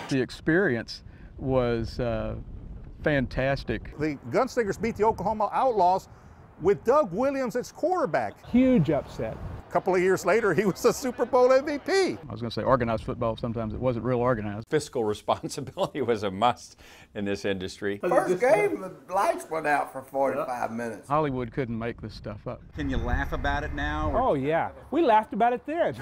The experience was fantastic. The Gunslingers beat the Oklahoma Outlaws with Doug Williams as quarterback. Huge upset. A couple of years later, he was a Super Bowl MVP. I was going to say organized football, sometimes it wasn't real organized. Fiscal responsibility was a must in this industry. First game, the lights went out for 45 minutes. Hollywood couldn't make this stuff up. Can you laugh about it now? Oh, yeah. We laughed about it then.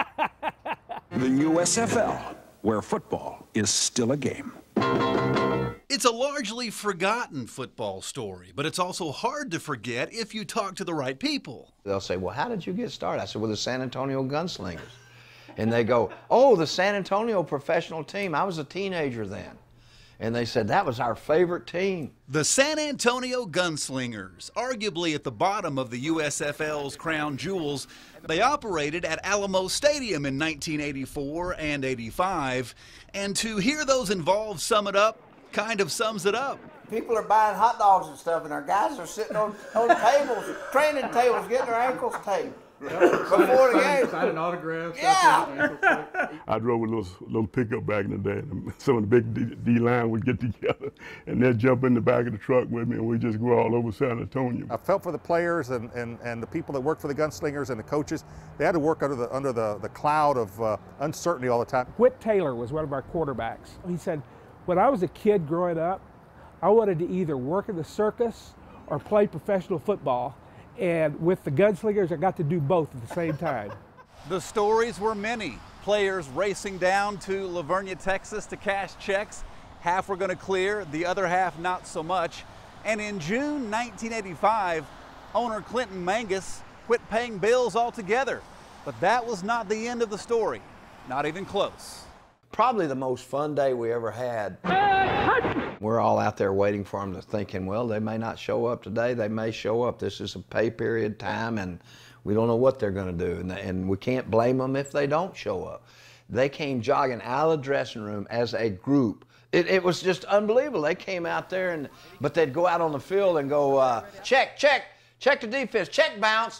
The USFL, where football is still a game. It's a largely forgotten football story, but it's also hard to forget if you talk to the right people. They'll say, well, how did you get started? I said, well, the San Antonio Gunslingers. And they go, oh, the San Antonio professional team. I was a teenager then. And they said, that was our favorite team. The San Antonio Gunslingers, arguably at the bottom of the USFL's crown jewels, they operated at Alamo Stadium in 1984 and 85. And to hear those involved sum it up, kind of sums it up. People are buying hot dogs and stuff, and our guys are sitting on tables, training tables, getting their ankles taped. Before the game. Signing autographs. Yeah. I drove a little pickup back in the day, and some of the big D-line would get together, and they'd jump in the back of the truck with me, and we'd just go all over San Antonio. I felt for the players and the people that worked for the Gunslingers and the coaches. They had to work under the cloud of uncertainty all the time. Whit Taylor was one of our quarterbacks. He said, when I was a kid growing up, I wanted to either work in the circus or play professional football. And with the Gunslingers, I got to do both at the same time. The stories were many. Players racing down to Lavernia, Texas to cash checks. Half were going to clear, the other half not so much. And in June 1985, owner Clinton Mangus quit paying bills altogether. But that was not the end of the story, not even close. Probably the most fun day we ever had. We're all out there waiting for them, thinking, well, they may not show up today, they may show up. This is a pay period time, and we don't know what they're going to do, and we can't blame them if they don't show up. They came jogging out of the dressing room as a group. It was just unbelievable. They came out there, but they'd go out on the field and go, check the defense, check bounce,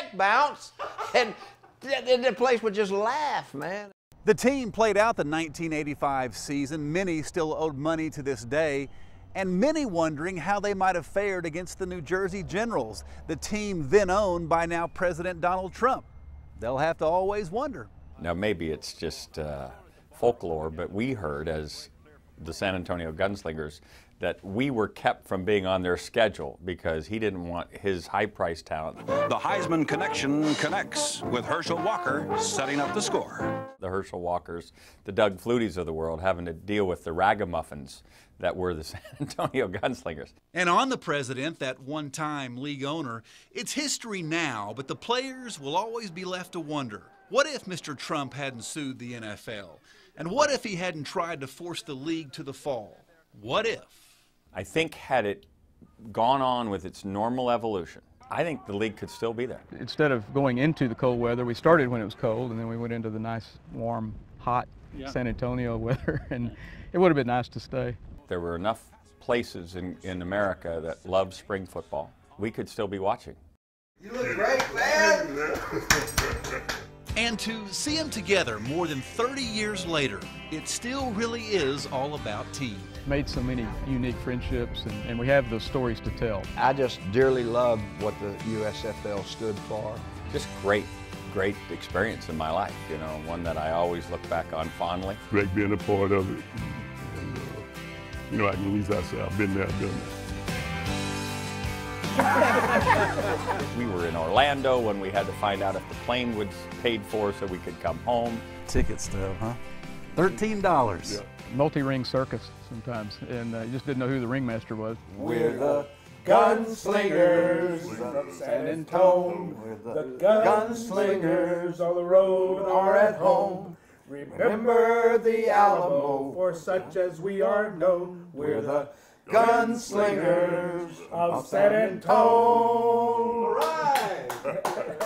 and the place would just laugh, man. The team played out the 1985 season. Many still owed money to this day, and many wondering how they might have fared against the New Jersey Generals, the team then owned by now President Donald Trump. They'll have to always wonder. Now maybe it's just folklore, but we heard as the San Antonio Gunslingers that we were kept from being on their schedule because he didn't want his high-priced talent. The Heisman Connection connects with Herschel Walker setting up the score. The Herschel Walkers, the Doug Flutys of the world having to deal with the ragamuffins that were the San Antonio Gunslingers. And on the president, that one-time league owner, it's history now, but the players will always be left to wonder. What if Mr. Trump hadn't sued the NFL? And what if he hadn't tried to force the league to the fall? What if? I think had it gone on with its normal evolution, I think the league could still be there. Instead of going into the cold weather, we started when it was cold, and then we went into the nice, warm, hot San Antonio weather, and it would have been nice to stay. There were enough places in America that loved spring football. We could still be watching. You look great, man! And to see them together more than 30 years later, it still really is all about team. Made so many unique friendships, and we have those stories to tell. I just dearly love what the USFL stood for. Just great experience in my life, you know, one that I always look back on fondly. Great being a part of it. And, you know, at least I say I've been there, done that. We were in Orlando when we had to find out if the plane was paid for so we could come home. Ticket stub, huh? $13. Yeah. Multi-ring circus sometimes, and you just didn't know who the ringmaster was. We're the Gunslingers of San Antonio. We're the Gunslingers on the road or at home. Remember the Alamo, for such as we are known. We're the Gunslingers of San Antonio. All right.